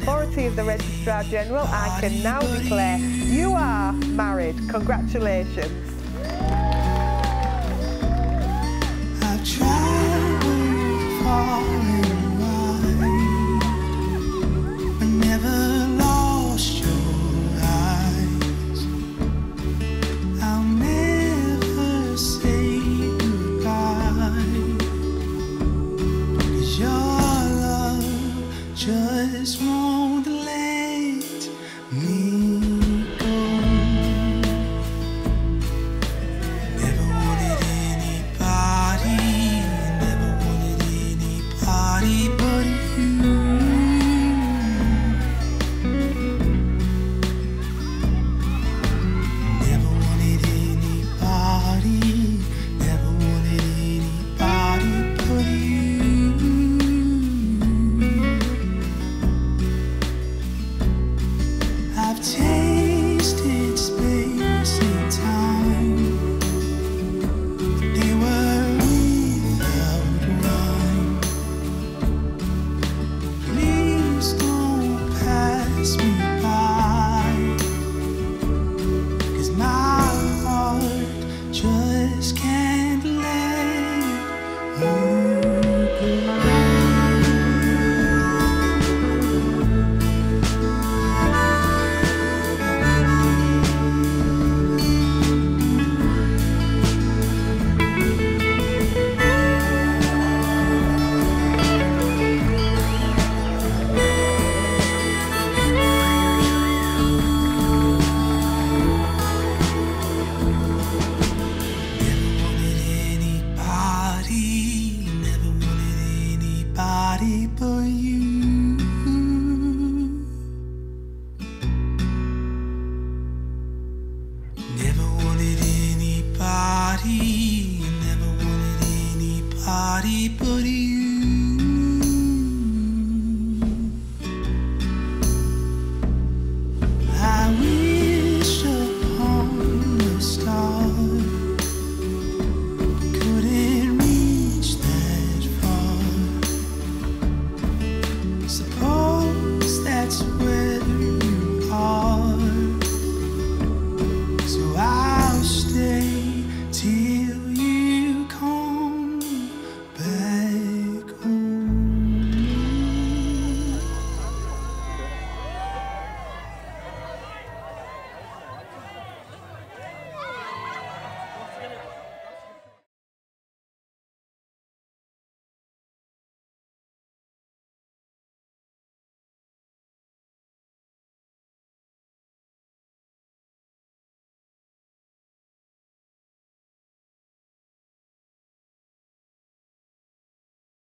authority of the Registrar General, I can now declare you are married. Congratulations. I've traveled far and wide, but never lost your eyes. I'll never say goodbye, 'cause your love just won't let me go. Never wanted anybody, never wanted anybody but you. Never wanted anybody, never wanted anybody but you. I've tasted space and time, but they were without rhyme. Please don't pass me by, 'cause my heart just can't let you go. Never wanted anybody but you. Never wanted anybody, never wanted anybody but